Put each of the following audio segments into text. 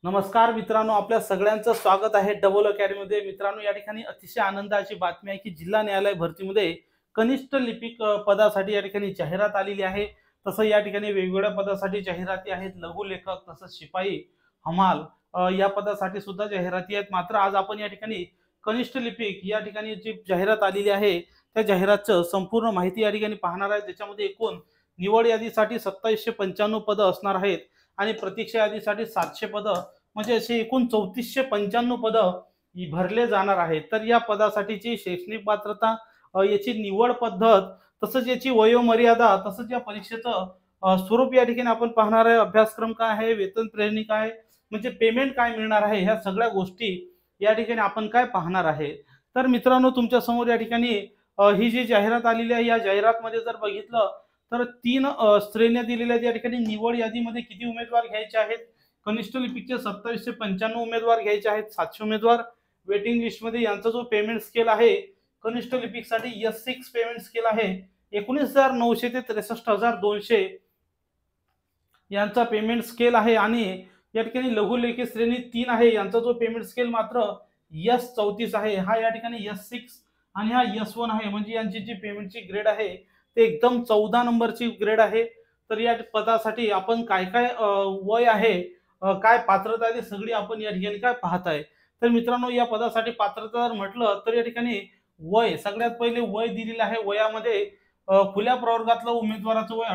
नमस्कार मित्रांनो, आपल्या सगळ्यांचं स्वागत आहे डबल अकॅडमीमध्ये। मित्रांनो, या ठिकाणी अतिशय आनंदाची बातमी आहे की जिल्हा न्यायालय भरतीमध्ये कनिष्ठ लिपिक पदासाठी या ठिकाणी जाहिरात आलेली आहे। तसं या ठिकाणी वेगवेगळ्या पदासाठी जाहिराती आहेत, लघुलेखक तसंच शिपाई, हमाल या पदासाठी सुद्धा जाहिराती आहेत। मात्र आज आपण या ठिकाणी कनिष्ठ लिपिक या ठिकाणी जी जाहिरात आलेली आहे त्या जाहिरातचं संपूर्ण माहिती या ठिकाणी पाहणार आहे। त्याच्यामध्ये एकूण निवड यादीसाठी 2795 पदं असणार आहेत आणि प्रतीक्षा यादीसाठी 700 पदं, म्हणजे असे एकूण 3495 पदं भरले जाणार आहेत। तर या पदासाठीची शैक्षणिक पात्रता, याची निवड पद्धत, तसंच याची वयोमर्यादा, तसंच या परीक्षेचं स्वरूप या ठिकाणी आपण पाहणार आहे। अभ्यासक्रम काय आहे, वेतन श्रेणी काय, म्हणजे पेमेंट काय मिळणार आहे, ह्या सगळ्या गोष्टी या ठिकाणी आपण काय पाहणार आहे। तर मित्रांनो, तुमच्या समोर या ठिकाणी ही जी जाहिरात आलेली आहे, या जाहिरातमध्ये जर बघितलं तर 3 श्रेण्या दिलेल्या आहेत। या ठिकाणी निवड यादीमध्ये किती उमेदवार घ्यायचे आहेत? कनिष्ठ लिपिकचे 2795 उमेदवार घ्यायचे आहेत, 700 उमेदवार वेटिंग लिस्टमध्ये। यांचा जो पेमेंट स्केल आहे कनिष्ठ लिपिकसाठी S6 पेमेंट स्केल आहे, 19,900 ते 63,200 यांचा पेमेंट स्केल आहे। आणि या ठिकाणी लघुलेखी श्रेणी 3 आहे, यांचा जो पेमेंट स्केल मात्र S34 आहे। हा या ठिकाणी S6 आणि हा S1 आहे, म्हणजे यांची जी पेमेंटची ग्रेड आहे ते एकदम 14 नंबरची ग्रेड आहे। तर या पदासाठी आपण काय काय वय आहे, काय पात्रता आहे, ती सगळी आपण या ठिकाणी काय पाहत आहे। तर मित्रांनो, या पदासाठी पात्रता जर म्हटलं तर या ठिकाणी वय, सगळ्यात पहिले वय दिलेलं आहे। वयामध्ये खुल्या प्रवर्गातलं उमेदवाराचं वय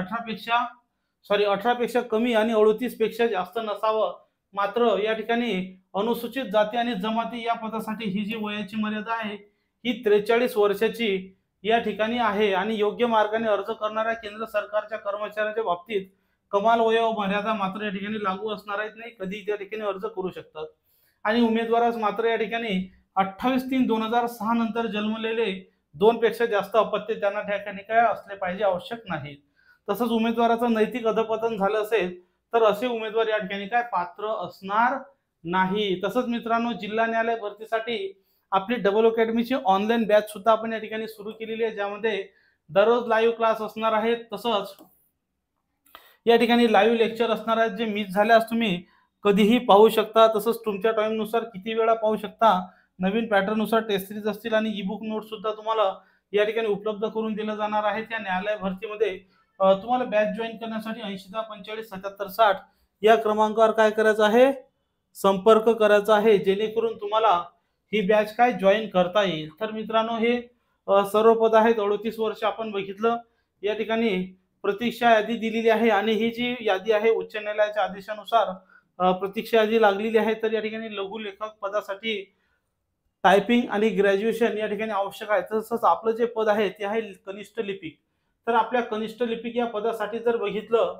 18 पेक्षा कमी आणि 38 पेक्षा जास्त नसावं। मात्र या ठिकाणी अनुसूचित जाती आणि जमाती या पदासाठी ही जी वयाची मर्यादा आहे ही 43 वर्षाची या ठिकाणी आहे। आणि योग्य मार्गाने अर्ज करणाऱ्या केंद्र सरकारच्या कर्मचाऱ्यांच्या बाबतीत कमाल वयोमर्यादा मात्र या ठिकाणी लागू असणार आहेत, नाही कधी त्या ठिकाणी अर्ज करू शकतात। आणि उमेदवारास मात्र या ठिकाणी 28/3/2006 नंतर जन्मलेले 2 पेक्षा जास्त अपत्य त्यांना त्या ठिकाणी काय असले पाहिजे, आवश्यक नाही। तसंच उमेदवाराचं नैतिक अधपतन झालं असेल तर असे उमेदवार या ठिकाणी काय पात्र असणार नाही। तसंच मित्रांनो, जिल्हा न्यायालय भरतीसाठी आपली डबल अकॅडमीची ऑनलाईन बॅच सुद्धा आपण या ठिकाणी सुरू केलेली आहे, ज्यामध्ये दररोज लाईव्ह क्लास असणार आहेत। तसंच या ठिकाणी लाईव्ह लेक्चर असणार आहेत, जे मिस झाल्यास तुम्ही कधीही पाहू शकता। तसंच तुमच्या टाइमनुसार किती वेळा पाहू शकता। नवीन पॅटर्ननुसार टेस्ट सिरीज असतील आणि ईबुक नोट सुद्धा तुम्हाला या ठिकाणी उपलब्ध करून दिलं जाणार आहे। त्या न्यायालय भरतीमध्ये तुम्हाला बॅच जॉईन करण्यासाठी 80 10 45 77 60 या क्रमांकावर काय करायचं आहे, संपर्क करायचा आहे, जेणेकरून तुम्हाला ही बॅच काय जॉईन करता येईल। तर मित्रांनो, हे सर्व पद आहेत। 38 वर्ष आपण बघितलं। या ठिकाणी प्रतीक्षा यादी दिलेली आहे आणि ही जी यादी आहे उच्च न्यायालयाच्या आदेशानुसार प्रतीक्षा यादी लागलेली आहे। तर या ठिकाणी लघुलेखक पदासाठी टायपिंग आणि ग्रॅज्युएशन या ठिकाणी आवश्यक आहे। तसंच आपलं जे पद आहे ते आहे कनिष्ठ लिपिक। तर आपल्या कनिष्ठ लिपिक या पदासाठी जर बघितलं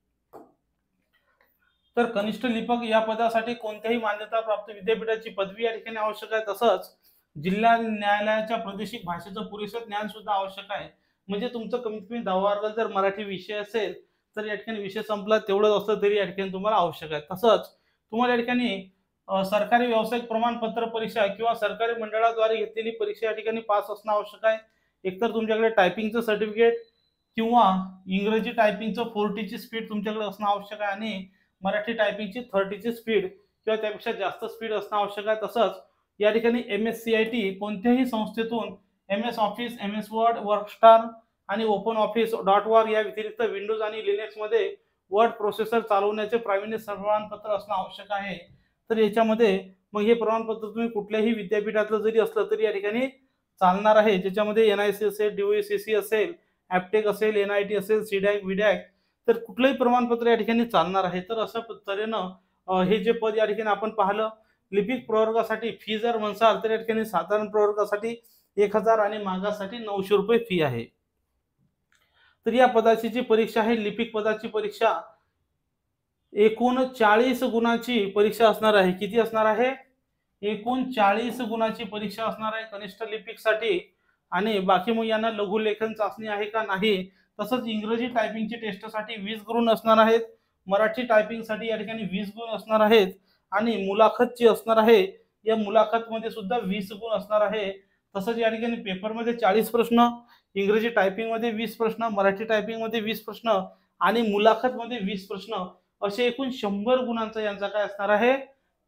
तर कनिष्ठ लिपिक या पदासाठी कोणत्याही मान्यताप्राप्त विद्यापीठाची पदवी या ठिकाणी आवश्यक आहे। तसंच जिल्हा न्यायालयाच्या प्रादेशिक भाषेचं पुरेसं ज्ञान सुद्धा आवश्यक आहे। म्हणजे तुमचं कमीत कमी 10वा वर्ग जर मराठी विषय असेल तर या ठिकाणी विषय संपला तेवढंच असलं तरी या ठिकाणी तुम्हाला आवश्यक आहे। तसंच तुम्हाला या ठिकाणी सरकारी व्यावसायिक प्रमाणपत्र परीक्षा किंवा सरकारी मंडळाद्वारे घेतलेली परीक्षा या ठिकाणी पास असणं आवश्यक आहे। एकतर तुमच्याकडे टायपिंगचं सर्टिफिकेट किंवा इंग्रजी टायपिंगचं 40 ची स्पीड तुमच्याकडे असणं आवश्यक आहे आणि मराठी टायपिंगची 30 ची स्पीड किंवा त्यापेक्षा जास्त स्पीड असणं आवश्यक आहे। तसंच या ठिकाणी MS-CIT कोणत्याही संस्थेतून MS office, MS Word, WordStar आणि ओपन ऑफिस .org या व्यतिरिक्त विंडोज आणि लिनक्समध्ये वर्ड प्रोसेसर चालवण्याचे प्रावीण्य प्रमाणपत्र असणं आवश्यक आहे। तर याच्यामध्ये मग हे प्रमाणपत्र तुम्ही कुठल्याही विद्यापीठातलं जरी असलं तरी या ठिकाणी चालणार आहे, ज्याच्यामध्ये NIC असेल, DOECC असेल, ॲपटेक असेल, NIT असेल, CDAC, WIDAC, तर कुठलंही प्रमाणपत्र या ठिकाणी चालणार आहे। तर अशा तऱ्हेनं हे जे पद या ठिकाणी आपण पाहिलं। लिपिक प्रवर्गासाठी फी जर म्हणसाल तर या ठिकाणी साधारण प्रवर्गासाठी 1000 आणि मागासाठी 900 रुपये फी आहे। तर या पदाची जी परीक्षा आहे, लिपिक पदाची परीक्षा एकूण 40 गुणाची परीक्षा असणार आहे। किती असणार आहे? एकूण 40 गुणाची परीक्षा असणार आहे कनिष्ठ लिपिकसाठी। आणि बाकी मग यांना लघुलेखन चाचणी आहे का नाही। तसंच इंग्रजी टायपिंगची टेस्टसाठी 20 गुण असणार आहेत, मराठी टायपिंगसाठी या ठिकाणी 20 गुण असणार आहेत आणि मुलाखत जी असणार आहे या मुलाखतमध्ये सुद्धा 20 गुण असणार आहे। तसंच या ठिकाणी पेपरमध्ये 40 प्रश्न, इंग्रजी टायपिंगमध्ये 20 प्रश्न, मराठी टायपिंगमध्ये 20 प्रश्न आणि मुलाखतमध्ये 20 प्रश्न, असे एकूण 100 गुणांचा यांचा काय असणार आहे,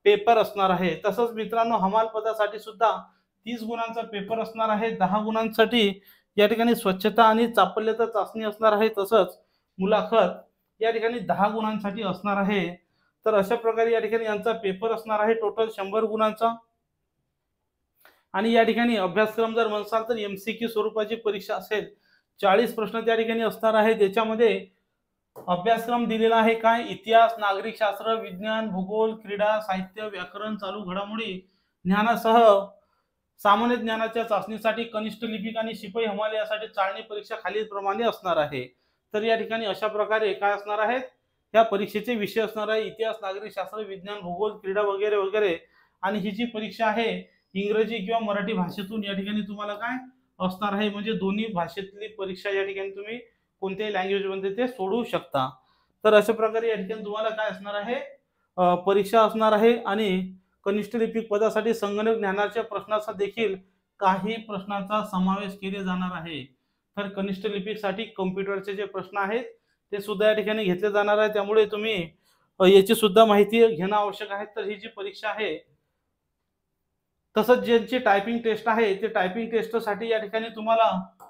पेपर असणार आहे. तसंच मित्रांनो हमाल पदासाठी सुद्धा 30 गुणांचा पेपर असणार आहे. 10 गुणांसाठी या ठिकाणी स्वच्छता आणि चापल्यता चाचणी असणार आहे. तसंच मुलाखत या ठिकाणी 10 गुणांसाठी असणार आहे. तर अशा प्रकारे या ठिकाणी यांचा पेपर असणार आहे टोटल 100 गुणांचा. आणि या ठिकाणी अभ्यासक्रम जर म्हणसाल तर MCQ स्वरूपाची परीक्षा असेल. 40 प्रश्न त्या ठिकाणी असणार आहे. त्याच्यामध्ये अभ्यासक्रम दिलेला आहे काय, इतिहास, नागरिक शास्त्र, विज्ञान, भूगोल, क्रीडा, साहित्य, व्याकरण, चालू घडामोडी ज्ञानासह सामान्य ज्ञानाच्या चाचणीसाठी कनिष्ठ लिपिक आणि शिपाई हमाल यासाठी चाळणी परीक्षा खालीलप्रमाणे असणार आहे. तर या ठिकाणी अशा प्रकारे काय असणार आहेत, या परीक्षेचे विषय असणार आहे इतिहास, नागरिक शास्त्र, विज्ञान, भूगोल, क्रीडा वगैरे वगैरे. आणि ही जी परीक्षा आहे इंग्रजी किंवा मराठी भाषेतून या ठिकाणी तुम्हाला काय असणार आहे, म्हणजे दोन्ही भाषेतली परीक्षा या ठिकाणी तुम्ही कोणत्याही लँग्वेज मध्ये ते सोडवू शकता. तर अशा प्रकारे या ठिकाणी तुम्हाला काय असणार आहे, परीक्षा असणार आहे. आणि कनिष्ठ लिपिक पदासाठी संगणक ज्ञानाच्या प्रश्नाचा देखील काही प्रश्नांचा समावेश केले जाणार आहे. तर कनिष्ठ लिपिकसाठी कम्प्युटरचे जे प्रश्न आहेत ते सुद्धा या ठिकाणी घेतले जाणार आहे. त्यामुळे तुम्ही याची सुद्धा माहिती घेणं आवश्यक आहे. तर ही जी परीक्षा आहे, तसंच ज्यांची टायपिंग टेस्ट आहे ते टायपिंग टेस्टसाठी या ठिकाणी तुम्हाला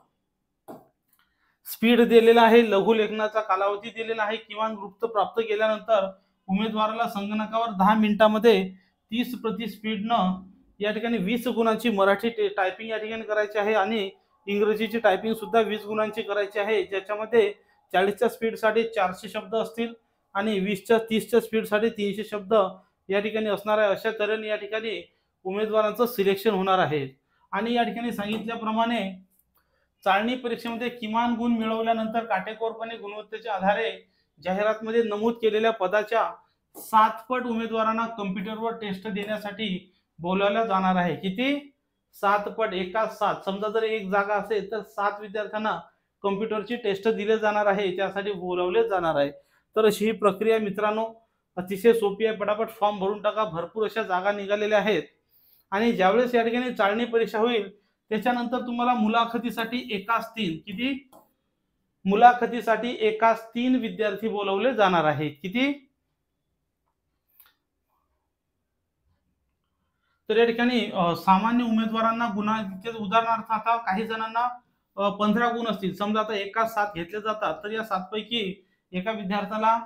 स्पीड दिलेला आहे, लघुलेखनाचा कालावधी दिलेला आहे. किमान गुप्त प्राप्त केल्यानंतर उमेदवाराला संगणकावर 10 मिनिटांमध्ये 30 प्रति स्पीडनं या ठिकाणी 20 गुणांची मराठी टायपिंग या ठिकाणी करायची आहे. आणि इंग्रजीची टायपिंग सुद्धा 20 गुणांची करायची आहे, ज्याच्यामध्ये 40च्या स्पीडसाठी 400 शब्द असतील आणि 30च्या स्पीडसाठी 300 शब्द या ठिकाणी असणार आहे. अशा तऱ्हेने या ठिकाणी उमेदवारांचं सिलेक्शन होणार आहे. आणि या ठिकाणी सांगितल्याप्रमाणे चाळणी परीक्षेमध्ये किमान गुण मिळवल्यानंतर काटेकोरपणे गुणवत्तेच्या आधारे जाहिरातमध्ये नमूद केलेल्या पदाच्या 7 पट उमेदवारांना कम्प्युटरवर टेस्ट देण्यासाठी बोलावलं जाणार आहे. किती? 7 पट, एका 7. समजा जर एक जागा असेल तर 7 विद्यार्थ्यांना कम्प्युटरची टेस्ट दिले जाणार आहे, त्यासाठी बोलावले जाणार आहे. तर अशी ही प्रक्रिया मित्रांनो अतिशय सोपी आहे. पटापट फॉर्म भरून टाका. भरपूर अशा जागा निघालेल्या आहेत. आणि ज्यावेळेस या ठिकाणी चाळणी परीक्षा होईल त्याच्यानंतर तुम्हाला मुलाखतीसाठी एकाच 3 किती, मुलाखतीसाठी एकाच 3 विद्यार्थी बोलवले जाणार आहेत. किती? तर या ठिकाणी सामान्य उमेदवारांना गुणांचे उदाहरणार्थ आता काही जणांना 15 गुण असतील. समजा आता एकाच 7 घेतले जातात, तर या 7 पैकी एका विद्यार्थ्याला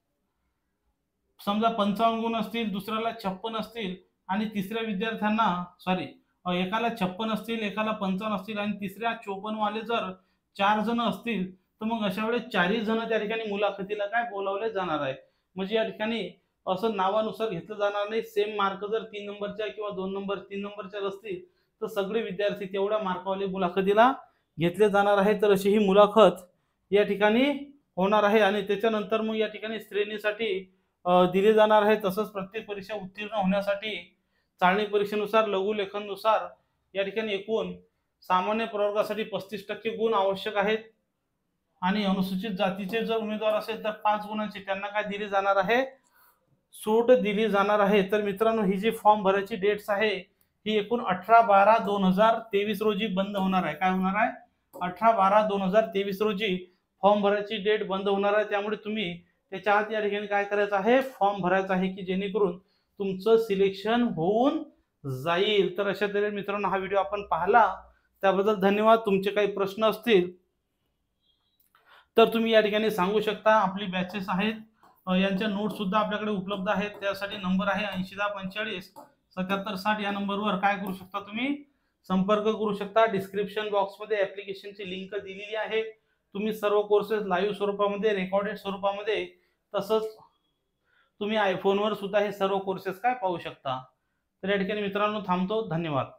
समजा 55 गुण असतील, दुसऱ्याला 56 असतील आणि तिसऱ्या विद्यार्थ्यांना एकाला 56 असतील, एकाला 55 असतील आणि तिसऱ्या 54 वाले जर 4 जण असतील, तर मग अशा वेळेस 4ही जण त्या ठिकाणी मुलाखतीला काय बोलावले जाणार आहे. म्हणजे या ठिकाणी असं नावानुसार घेतलं जाणार नाही. सेम मार्क जर 3 नंबरच्या किंवा 2 नंबर 3 नंबरच्या असतील तर सगळे विद्यार्थी तेवढ्या मार्कावाले मुलाखतीला घेतले जाणार आहे. तर अशी ही मुलाखत या ठिकाणी होणार आहे. आणि त्याच्यानंतर मग या ठिकाणी श्रेणीसाठी दिले जाणार आहे. तसंच प्रत्येक परीक्षा उत्तीर्ण होण्यासाठी चाळणी परीक्षेनुसार लघुलेखननुसार या ठिकाणी एकूण सामान्य प्रवर्गासाठी 35% गुण आवश्यक आहेत. आणि अनुसूचित जातीचे जर उमेदवार असेल तर 5 गुणांची त्यांना काय दिली जाणार आहे, सूट दिली जाणार आहे. तर मित्रांनो ही जी फॉर्म भरायची डेट्स आहे ही एकूण 18/12/2023 रोजी बंद होणार आहे. काय होणार आहे? 18/12/2023 रोजी फॉर्म भरायची डेट बंद होणार आहे. त्यामुळे तुम्ही त्याच्या आत या ठिकाणी काय करायचं आहे, फॉर्म भरायचा आहे, की जेणेकरून तुमचं सिलेक्शन होऊन जाईल. तर अशा तऱ्हेने मित्रांनो हा व्हिडिओ आपण पाहिला त्याबद्दल धन्यवाद. तुमचे काही प्रश्न असतील तर तुम्ही या ठिकाणी सांगू शकता. आपली बॅचेस आहेत, यांच्या नोट्स सुद्धा आपल्याकडे उपलब्ध आहेत. त्यासाठी नंबर आहे 8010457760. या नंबरवर काय करू शकता, तुम्ही संपर्क करू शकता. डिस्क्रिप्शन बॉक्समध्ये ऍप्लिकेशनची लिंक दिलेली आहे. तुम्ही सर्व कोर्सेस लाईव्ह स्वरूपामध्ये, रेकॉर्डेड स्वरूपामध्ये, तसंच तुम्ही आयफोनवर सुद्धा हे सर्व कोर्सेस काय पाहू शकता. तर या ठिकाणी मित्रांनो थांबतो. धन्यवाद.